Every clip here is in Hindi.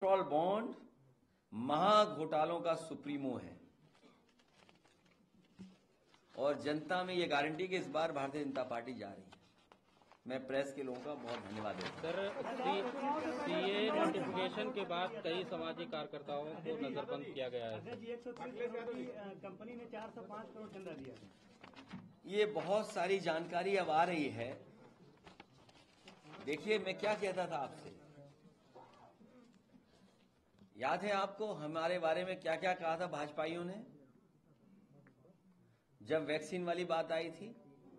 इलेक्टोरल बॉन्ड महाघोटालों का सुप्रीमो है और जनता में ये गारंटी कि इस बार भारतीय जनता पार्टी जा रही है। मैं प्रेस के लोगों का बहुत धन्यवाद देता हूं। सर, सीए नोटिफिकेशन के बाद कई सामाजिक कार्यकर्ताओं को नजरबंद किया गया है। कंपनी ने 405 करोड़ चंदा दिया। ये बहुत सारी जानकारी अब आ रही है। देखिए, मैं क्या कहता था आपसे, याद है आपको हमारे बारे में क्या क्या कहा था भाजपाइयों ने जब वैक्सीन वाली बात आई थी?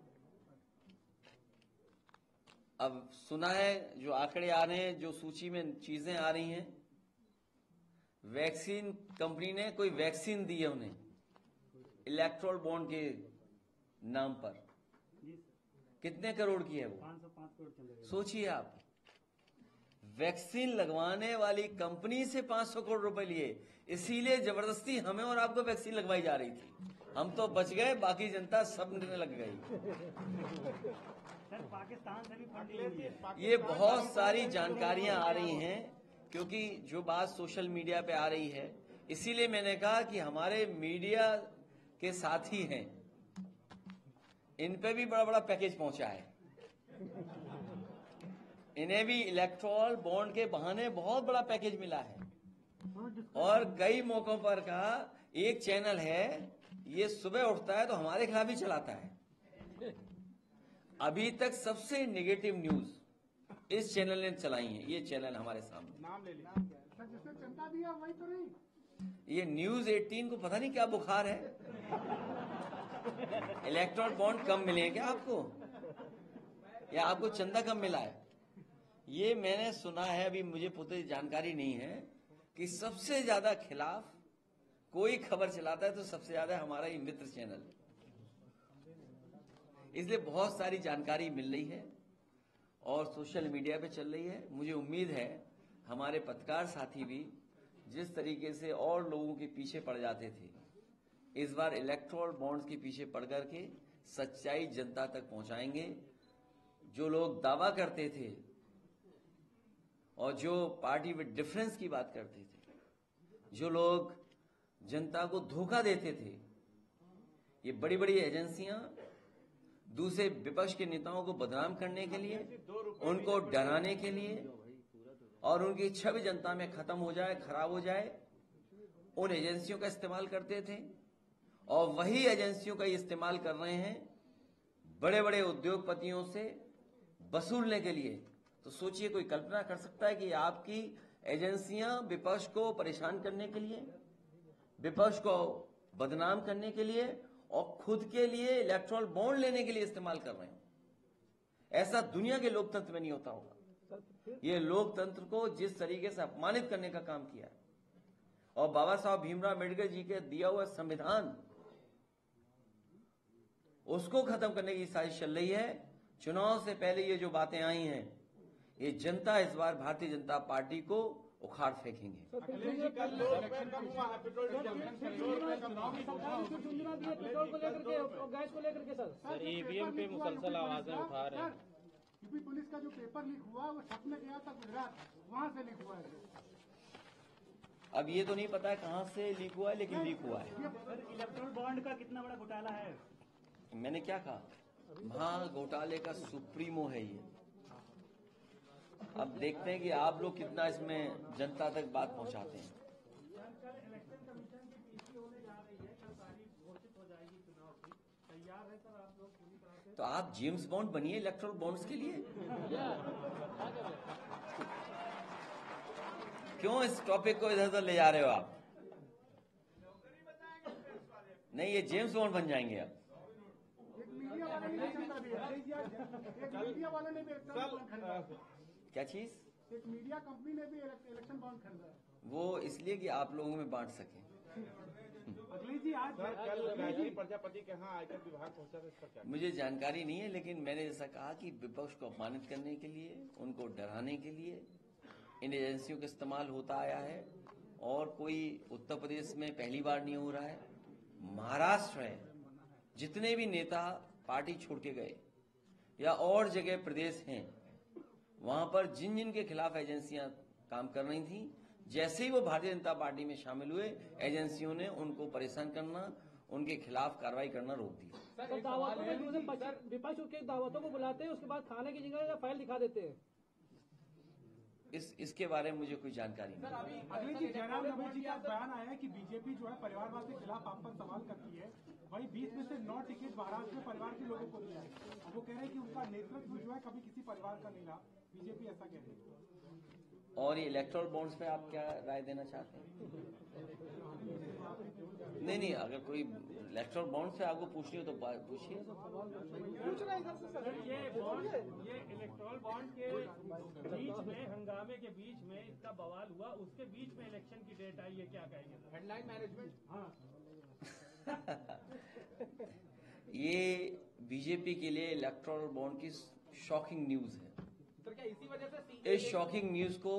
अब सुना है, जो आंकड़े आ रहे हैं, जो सूची में चीजें आ रही हैं, वैक्सीन कंपनी ने कोई वैक्सीन दी है उन्हें इलेक्टोरल बॉन्ड के नाम पर। कितने करोड़ की है वो? 505 करोड़। सोचिए आप, वैक्सीन लगवाने वाली कंपनी से 500 करोड़ रुपए लिए, इसीलिए जबरदस्ती हमें और आपको वैक्सीन लगवाई जा रही थी। हम तो बच गए, बाकी जनता सब ने लग गई। सर, पाकिस्तान से भी फंडिंग। ये बहुत सारी जानकारियां आ रही हैं, क्योंकि जो बात सोशल मीडिया पे आ रही है, इसीलिए मैंने कहा कि हमारे मीडिया के साथी हैं, इन पे भी बड़ा बड़ा पैकेज पहुंचा है। इन्हें भी इलेक्टोरल बॉन्ड के बहाने बहुत बड़ा पैकेज मिला है और कई मौकों पर कहा, एक चैनल है ये सुबह उठता है तो हमारे खिलाफ ही चलाता है। अभी तक सबसे नेगेटिव न्यूज इस चैनल ने चलाई है। ये चैनल हमारे सामने, नाम ले लिया जिसने चंदा दिया वही तो नहीं। ये न्यूज 18 को पता नहीं क्या बुखार है। इलेक्टोरल बॉन्ड कम मिले हैं क्या आपको, या आपको चंदा कम मिला है? ये मैंने सुना है, अभी मुझे पूरी जानकारी नहीं है, कि सबसे ज्यादा खिलाफ कोई खबर चलाता है तो सबसे ज्यादा हमारा ही मित्र चैनल। इसलिए बहुत सारी जानकारी मिल रही है और सोशल मीडिया पे चल रही है। मुझे उम्मीद है हमारे पत्रकार साथी भी जिस तरीके से और लोगों के पीछे पड़ जाते थे, इस बार इलेक्टोरल बॉन्ड्स के पीछे पड़ करके सच्चाई जनता तक पहुंचाएंगे। जो लोग दावा करते थे और जो पार्टी विद डिफरेंस की बात करते थे, जो लोग जनता को धोखा देते थे, ये बड़ी बड़ी एजेंसियां दूसरे विपक्ष के नेताओं को बदनाम करने के लिए, उनको डराने के लिए और उनकी छवि जनता में खत्म हो जाए, खराब हो जाए, उन एजेंसियों का इस्तेमाल करते थे। और वही एजेंसियों का इस्तेमाल कर रहे हैं बड़े बड़े उद्योगपतियों से वसूलने के लिए। तो सोचिए, कोई कल्पना कर सकता है कि आपकी एजेंसियां विपक्ष को परेशान करने के लिए, विपक्ष को बदनाम करने के लिए और खुद के लिए इलेक्टोरल बॉन्ड लेने के लिए इस्तेमाल कर रहे हैं? ऐसा दुनिया के लोकतंत्र में नहीं होता होगा। ये लोकतंत्र को जिस तरीके से अपमानित करने का काम किया है, और बाबा साहब भीमराव अम्बेडकर जी के दिया हुआ संविधान, उसको खत्म करने की साजिश चल रही है। चुनाव से पहले ये जो बातें आई हैं, ये जनता इस बार भारतीय जनता पार्टी को उखाड़ फेंकेंगे। सर, ईवीएम पे मुसलसल आवाजें उठा रहे हैं। यूपी पुलिस का जो पेपर लीक हुआ वो छप में गया था गुजरात, वहाँ से लीक हुआ है। अब ये तो नहीं पता है कहां से लीक हुआ है, लेकिन लीक हुआ है। इलेक्टोरल बॉन्ड का कितना बड़ा घोटाला है? मैंने क्या कहा, महा घोटाले का सुप्रीमो है ये। अब देखते हैं कि आप लोग कितना इसमें जनता तक बात पहुंचाते हैं। तो आप जेम्स बॉन्ड बनिए इलेक्टोरल बॉन्ड्स के लिए। क्यों इस टॉपिक को इधर उधर ले जा रहे हो आप? नहीं, ये जेम्स बॉन्ड बन जाएंगे अब। क्या चीज? एक मीडिया कंपनी ने भी इलेक्शन बॉन्ड खरीदा है। वो इसलिए कि आप लोगों में बांट सके। अखिलेश जी, आज कल प्रजापति के यहाँ आयकर विभाग पहुंचा था, इस पर क्या? मुझे जानकारी नहीं है, लेकिन मैंने जैसा कहा कि विपक्ष को अपमानित करने के लिए, उनको डराने के लिए इन एजेंसियों का इस्तेमाल होता आया है। और कोई उत्तर प्रदेश में पहली बार नहीं हो रहा है, महाराष्ट्र है, जितने भी नेता पार्टी छोड़ के गए या और जगह प्रदेश हैं, वहां पर जिन जिन के खिलाफ एजेंसियां काम कर रही थी, जैसे ही वो भारतीय जनता पार्टी में शामिल हुए, एजेंसियों ने उनको परेशान करना, उनके खिलाफ कार्रवाई करना रोक दिया। सर, दावतों में विपक्ष के दावतों को बुलाते हैं, उसके बाद खाने की जगह फाइल दिखा देते हैं। इसके बारे में मुझे कोई जानकारी नहीं। अखिलेश जी, जयराम रमेश जी का बयान आया है कि बीजेपी जो है परिवारवाद के खिलाफ आप पर सवाल करती है। वहीं 20 में से 9 टिकट महाराष्ट्र में परिवार के लोगों को दिया है। अब वो कह रहे हैं कि उनका नेतृत्व जो है कभी किसी परिवार का नहीं रहा। बीजेपी ऐसा कह रही है। और ये इलेक्टोरल बॉन्ड्स पे आप क्या राय देना चाहते हैं? नहीं, अगर कोई इलेक्टोरल बॉन्ड से आपको पूछनी हो तो पूछिए। ये इलेक्ट्रॉल बॉन्ड के बीच में, हंगामे के बीच में इसका बवाल हुआ, उसके बीच में इलेक्शन की डेट आई है, क्या कहेंगे? Headline management. हाँ, ये बीजेपी के लिए इलेक्टोरल बॉन्ड की शॉकिंग न्यूज है। सर, क्या इसी वजह से इस शॉकिंग न्यूज को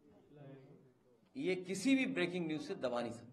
ये किसी भी ब्रेकिंग न्यूज से दबा नहीं सकते।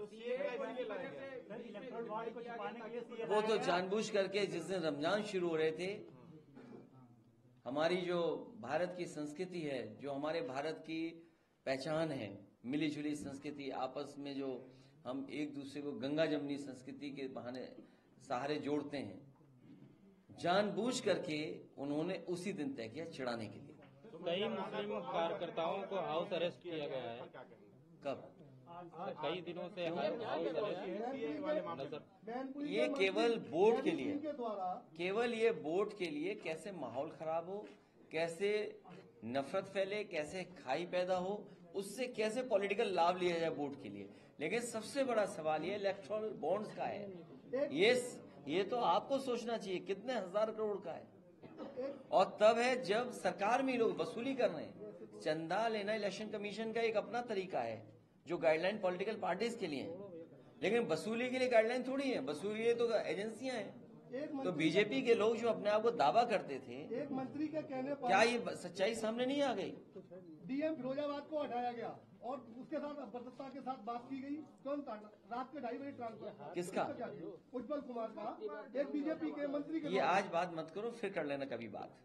सर इलेक्ट्रॉल बॉन्ड को छुपाने के लिए CA वो तो जानबूझ करके, जिस दिन रमजान शुरू हो रहे थे, हमारी जो भारत की संस्कृति है, जो हमारे भारत की पहचान है, मिली जुली संस्कृति, आपस में जो हम एक दूसरे को गंगा जमनी संस्कृति के बहाने सहारे जोड़ते हैं, जानबूझ करके उन्होंने उसी दिन तय किया चिढ़ाने के लिए। कई मुस्लिम कार्यकर्ताओं को हाउस अरेस्ट किया गया है। कब? कई दिनों से हाउस अरेस्ट। ये केवल वोट के लिए, केवल ये वोट के लिए कैसे माहौल खराब हो, कैसे नफरत फैले, कैसे खाई पैदा हो, उससे कैसे पॉलिटिकल लाभ लिया जाए वोट के लिए। लेकिन सबसे बड़ा सवाल ये इलेक्टोरल बॉन्ड्स का है। ये तो आपको सोचना चाहिए कितने हजार करोड़ का है। और तब है जब सरकार में लोग वसूली कर रहे हैं। चंदा लेना इलेक्शन कमीशन का एक अपना तरीका है, जो गाइडलाइन पॉलिटिकल पार्टीज के लिए है, लेकिन वसूली के लिए गाइडलाइन थोड़ी है। वसूली तो एजेंसियां हैं। तो बीजेपी के लोग जो अपने आप को दावा करते थे, एक मंत्री के कहने पर क्या ये सच्चाई सामने नहीं आ गई? डीएम फिरोजाबाद को हटाया गया और उसके साथ बर्दस्ता के साथ बात की गई। तुरंत रात के 2:30 बजे ट्रांसफर। किसका? उज्जवल कुमार का, एक बीजेपी के मंत्री के। ये आज बात मत करो, फिर कर लेना कभी बात।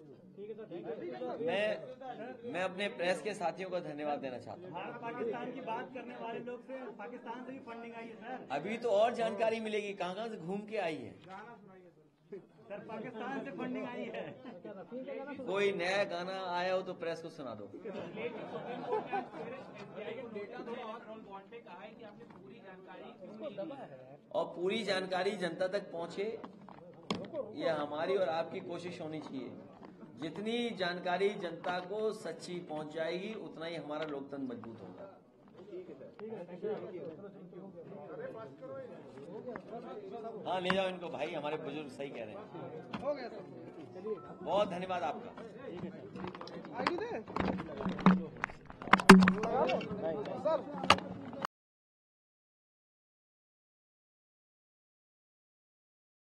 मैं अपने प्रेस के साथियों का धन्यवाद देना चाहता हूँ। भारत पाकिस्तान की बात करने वाले लोग से पाकिस्तान से भी फंडिंग आई है सर। अभी तो और जानकारी मिलेगी, कहाँ से घूम के आई है। सर पाकिस्तान से फंडिंग आई है। कोई नया गाना आया हो तो प्रेस को सुना दो। और पूरी जानकारी जनता तक पहुँचे, ये हमारी और आपकी कोशिश होनी चाहिए। जितनी जानकारी जनता को सच्ची पहुंच जाएगी, उतना ही हमारा लोकतंत्र मजबूत होगा। हाँ, ले जाओ इनको भाई, हमारे बुजुर्ग सही कह रहे हैं। हो गया सर, बहुत धन्यवाद आपका। आगे दे सर।